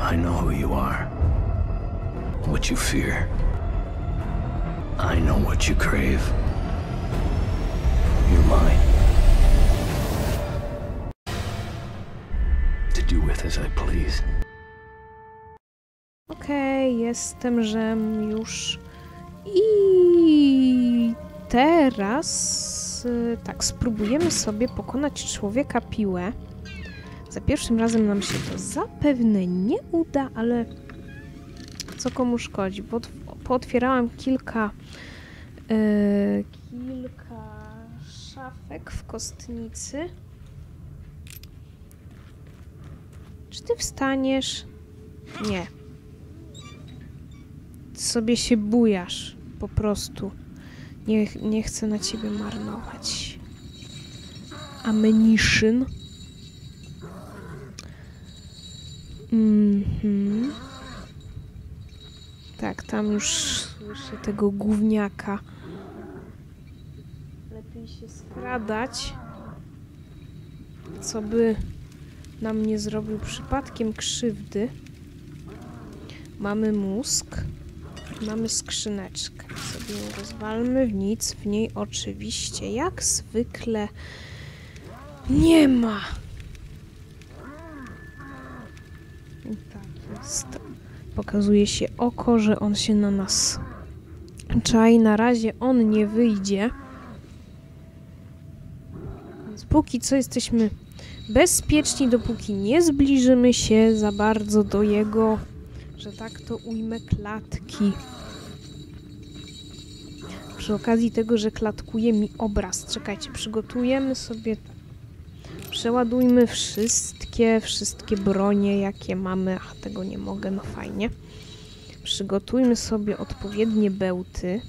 I know who you are. What you fear. I know what you crave. You're mine. To do with as I please. Okej, jestem Żem już. I teraz tak, spróbujemy sobie pokonać człowieka piłę. Za pierwszym razem nam się to zapewne nie uda, ale co komu szkodzi? Pootwierałam kilka szafek w kostnicy. Czy ty wstaniesz? Nie. Ty sobie się bujasz. Po prostu. Nie chcę na ciebie marnować. Ammunition. Tak, tam już słyszę tego gówniaka. Lepiej się skradać, co by nam nie zrobił przypadkiem krzywdy. Mamy mózg. Mamy skrzyneczkę. Sobie ją rozwalmy. Nic w niej oczywiście, jak zwykle, nie ma. I tak jest. Pokazuje się oko, że on się na nas czai. Na razie on nie wyjdzie. Więc póki co jesteśmy bezpieczni, dopóki nie zbliżymy się za bardzo do jego, że tak to ujmę, klatki. Przy okazji tego, że klatkuje mi obraz. Czekajcie, przygotujemy sobie... Przeładujmy wszystkie bronie, jakie mamy. Ach, tego nie mogę, no fajnie. Przygotujmy sobie odpowiednie bełty.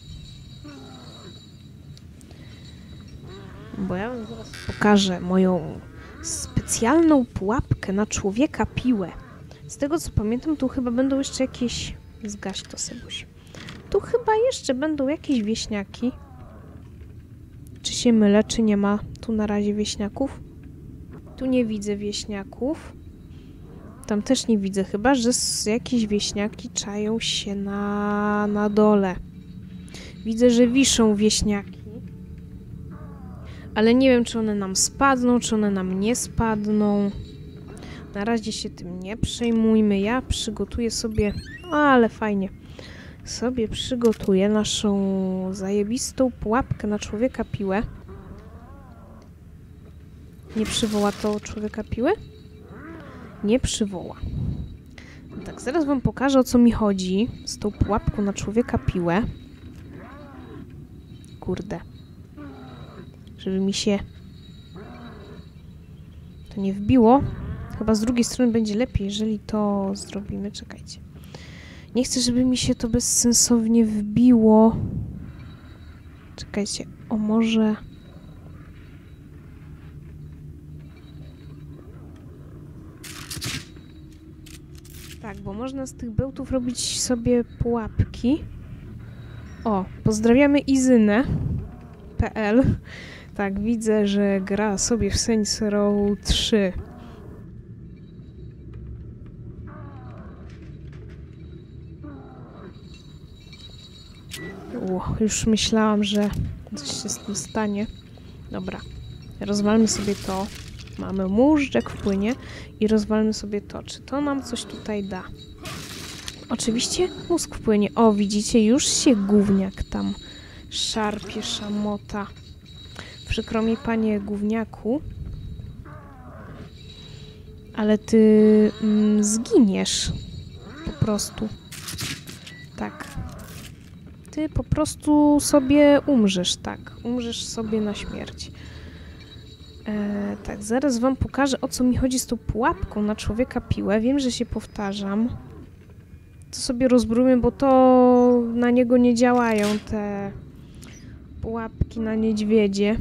Bo ja wam zaraz pokażę moją specjalną pułapkę na człowieka piłę. Z tego co pamiętam, tu chyba będą jeszcze jakieś... Zgaś to, Sebuś. Tu chyba jeszcze będą jakieś wieśniaki. Czy się mylę, czy nie ma tu na razie wieśniaków? Tu nie widzę wieśniaków. Tam też nie widzę, chyba że jakieś wieśniaki czają się na dole. Widzę, że wiszą wieśniaki. Ale nie wiem, czy one nam spadną, czy one nam nie spadną. Na razie się tym nie przejmujmy. Ja przygotuję sobie... ale fajnie. Sobie przygotuję naszą zajebistą pułapkę na człowieka piłę. Nie przywoła to człowieka piły? Nie przywoła. Tak, zaraz wam pokażę, o co mi chodzi z tą pułapką na człowieka piłę. Kurde. Żeby mi się to nie wbiło. Chyba z drugiej strony będzie lepiej, jeżeli to zrobimy. Czekajcie. Nie chcę, żeby mi się to bezsensownie wbiło. Czekajcie. O, może... Tak, bo można z tych bełtów robić sobie pułapki. O, pozdrawiamy Izynę.pl. Tak, widzę, że gra sobie w Saints Row 3. Już myślałam, że coś się z tym stanie. Dobra, rozwalmy sobie to. Mamy móżdżek w płynie i rozwalmy sobie to. Czy to nam coś tutaj da? Oczywiście mózg w płynie. O, widzicie, już się gówniak tam szarpie, szamota. Przykro mi, panie gówniaku. Ale ty zginiesz. Po prostu. Tak. Ty po prostu sobie umrzesz, tak. Umrzesz sobie na śmierć. Tak, zaraz wam pokażę, o co mi chodzi z tą pułapką na człowieka piłę. Wiem, że się powtarzam. To sobie rozbrójmy, bo to na niego nie działają te pułapki na niedźwiedzie.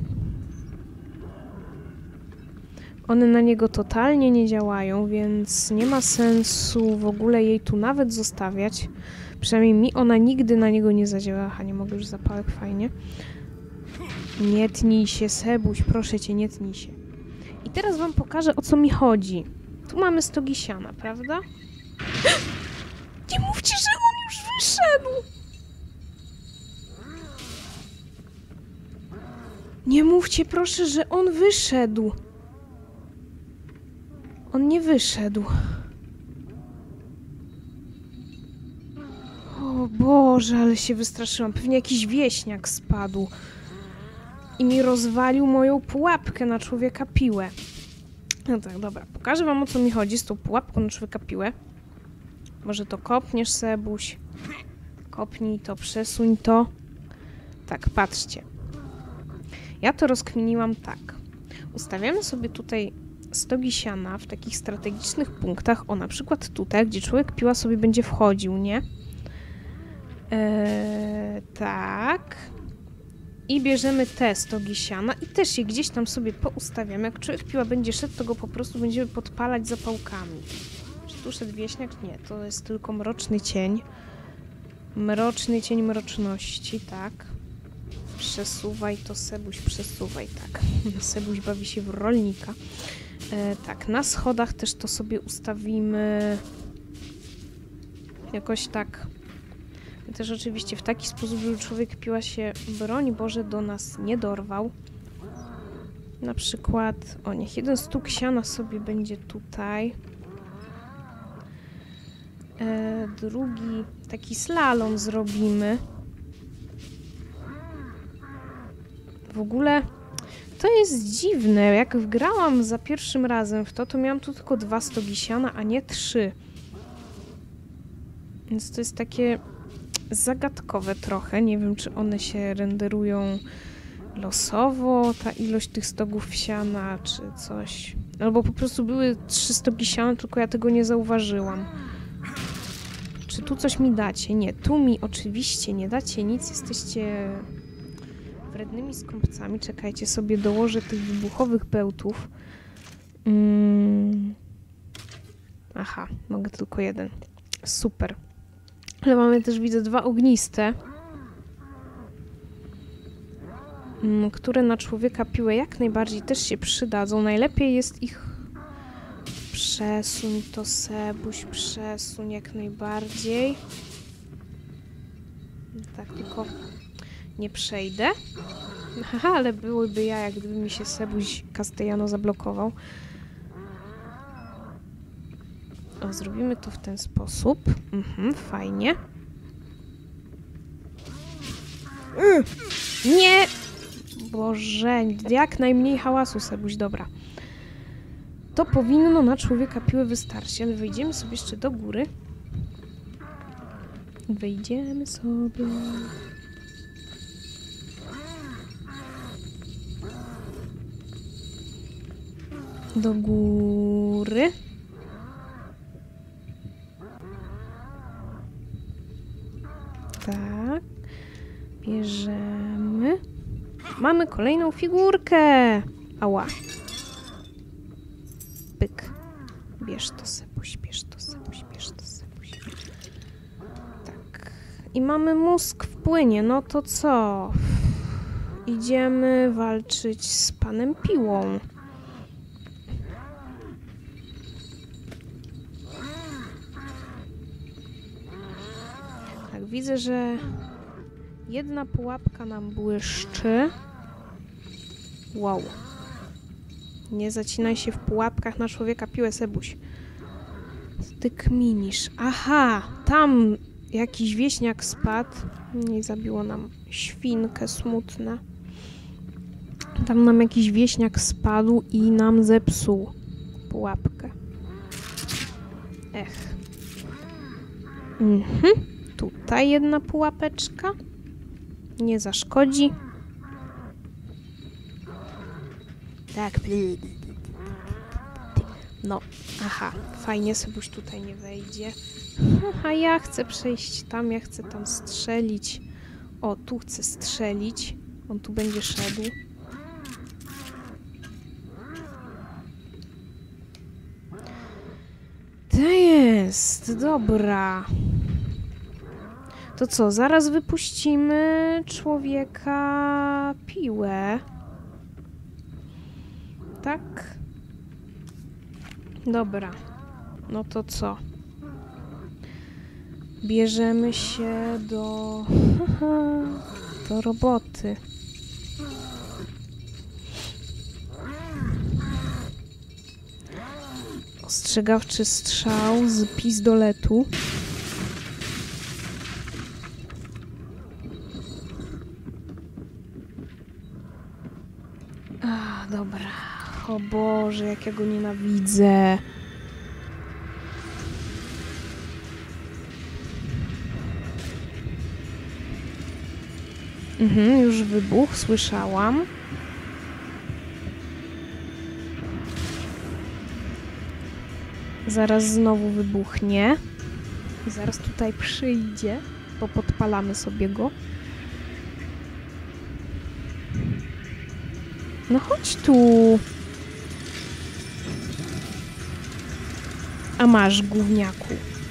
One na niego totalnie nie działają, więc nie ma sensu w ogóle jej tu nawet zostawiać. Przynajmniej mi ona nigdy na niego nie zadziała. Aha, nie mogę już zapałek, fajnie. Nie tnij się, Sebuś, proszę cię, nie tnij się. I teraz wam pokażę, o co mi chodzi. Tu mamy stogi siana, prawda? Nie mówcie, że on już wyszedł! Nie mówcie proszę, że on wyszedł. On nie wyszedł. O Boże, ale się wystraszyłam. Pewnie jakiś wieśniak spadł. I mi rozwalił moją pułapkę na człowieka piłę. No tak, dobra. Pokażę wam, o co mi chodzi z tą pułapką na człowieka piłę. Może to kopniesz, Sebuś. Kopnij to, przesuń to. Tak, patrzcie. Ja to rozkminiłam tak. Ustawiamy sobie tutaj stogi siana w takich strategicznych punktach. O, na przykład tutaj, gdzie człowiek piła sobie będzie wchodził, nie? Tak. I bierzemy te stogi siana i też je gdzieś tam sobie poustawiamy. Jak człowiek piła będzie szedł, to go po prostu będziemy podpalać zapałkami. Czy tu szedł wieśniak? Nie, to jest tylko mroczny cień. Mroczny cień mroczności, tak. Przesuwaj to, Sebuś, przesuwaj, tak. Sebuś bawi się w rolnika. Tak, na schodach też to sobie ustawimy jakoś tak. Też oczywiście w taki sposób, żeby człowiek piła się, broń Boże, do nas nie dorwał. Na przykład, o niech jeden stóg siana sobie będzie tutaj. Drugi taki slalom zrobimy. W ogóle to jest dziwne. Jak wgrałam za pierwszym razem w to miałam tu tylko 2 stogi siana, a nie 3. Więc to jest takie zagadkowe trochę. Nie wiem, czy one się renderują losowo, ta ilość tych stogów siana, czy coś. Albo po prostu były 3 stogi siana, tylko ja tego nie zauważyłam. Czy tu coś mi dacie? Nie, tu mi oczywiście nie dacie nic. Jesteście wrednymi skąpcami. Czekajcie, sobie dołożę tych wybuchowych bełtów. Aha, mogę tylko jeden. Super. Ale mamy też, widzę, 2 ogniste, które na człowieka piłę jak najbardziej też się przydadzą. Najlepiej jest ich... Przesuń to, Sebuś, przesuń jak najbardziej. Tak, tylko nie przejdę. Haha, ale byłyby ja, jak gdyby mi się Sebuś Castellano zablokował. O, zrobimy to w ten sposób. Fajnie. Nie! Boże, jak najmniej hałasu, Sebuś, dobra. To powinno na człowieka piłę wystarczyć, ale wejdziemy sobie jeszcze do góry. Wejdziemy sobie... do góry. Tak. Bierzemy. Mamy kolejną figurkę. Ała. Pyk. Bierz to, Sebuś, bierz to, Sebuś, bierz to, Sebuś. Tak. I mamy mózg w płynie. No to co? Idziemy walczyć z panem Piłą. Tak, widzę, że jedna pułapka nam błyszczy. Wow. Nie zacinaj się w pułapkach na człowieka piłę, Sebuś. Ty kminisz. Aha, tam jakiś wieśniak spadł. I zabiło nam świnkę, smutne. Tam nam jakiś wieśniak spadł i nam zepsuł pułapkę. Ech. Tutaj jedna pułapeczka. Nie zaszkodzi. Tak. No, aha. Fajnie, Sebuś tutaj nie wejdzie. A ja chcę przejść tam, ja chcę tam strzelić. O, tu chcę strzelić. On tu będzie szedł. To jest, dobra. To co, zaraz wypuścimy człowieka piłę. Tak? Dobra. No to co? Bierzemy się do roboty. Ostrzegawczy strzał z pistoletu. Dobra. O Boże, jak ja go nienawidzę. Już wybuch, słyszałam. Zaraz znowu wybuchnie. I zaraz tutaj przyjdzie, bo podpalamy sobie go. No chodź tu. A masz, gówniaku.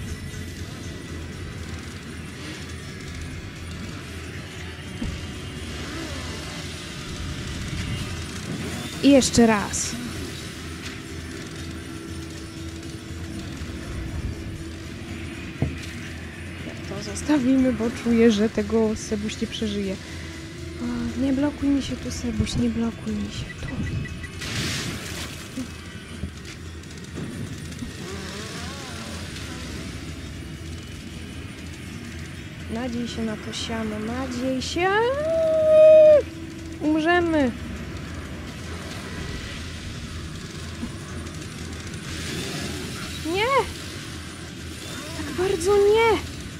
I jeszcze raz. To zostawimy, bo czuję, że tego Sebuś nie przeżyje. O, nie blokuj mi się tu, Sebuś, nie blokuj mi się tu. Nadziej się na to siano, nadziej się. Umrzemy. Nie! Tak bardzo nie!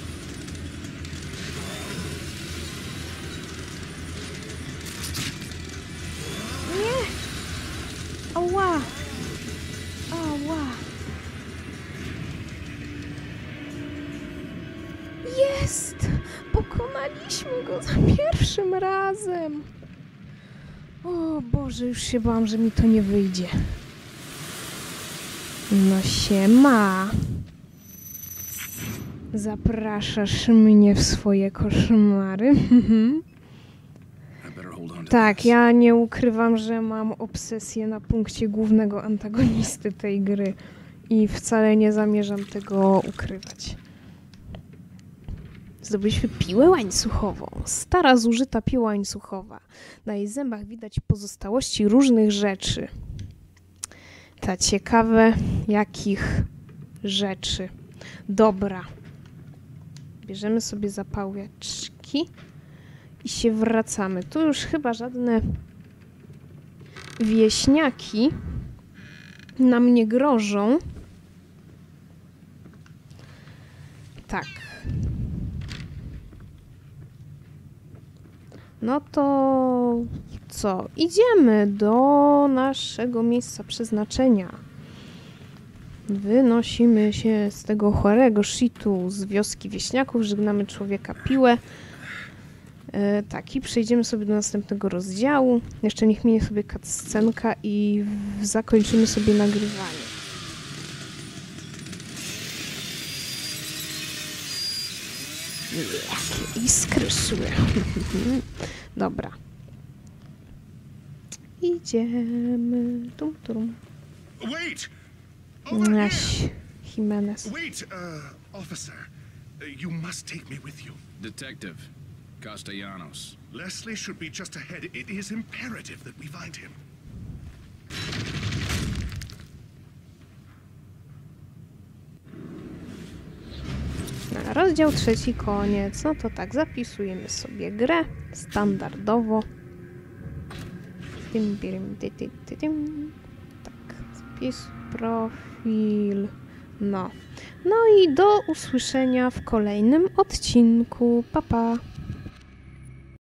Nie! Ała! Ała! Jest! Pokonaliśmy go za pierwszym razem! O Boże, już się bałam, że mi to nie wyjdzie. No siema. Zapraszasz mnie w swoje koszmary? Tak, ja nie ukrywam, że mam obsesję na punkcie głównego antagonisty tej gry i wcale nie zamierzam tego ukrywać. Zdobyliśmy piłę łańcuchową. Stara, zużyta piła łańcuchowa. Na jej zębach widać pozostałości różnych rzeczy. Ta ciekawe, jakich rzeczy. Dobra. Bierzemy sobie zapałeczki i się wracamy. Tu już chyba żadne wieśniaki nam nie grożą. Tak. No to co? Idziemy do naszego miejsca przeznaczenia. Wynosimy się z tego chorego shitu z wioski wieśniaków, żegnamy człowieka piłę. Tak, i przejdziemy sobie do następnego rozdziału. Jeszcze niech minie sobie cutscenka i zakończymy sobie nagrywanie. Jakie iskry szły. Dobra. Idziemy. Tum, tum. Wait! Naś Jimenez. Wait, officer. You must take me with you. Detective Castellanos. Leslie should be just ahead. It is imperative that we find him. Rozdział 3, koniec. No to tak, zapisujemy sobie grę standardowo. Tak, spis, profil. No. No i do usłyszenia w kolejnym odcinku. Pa, pa.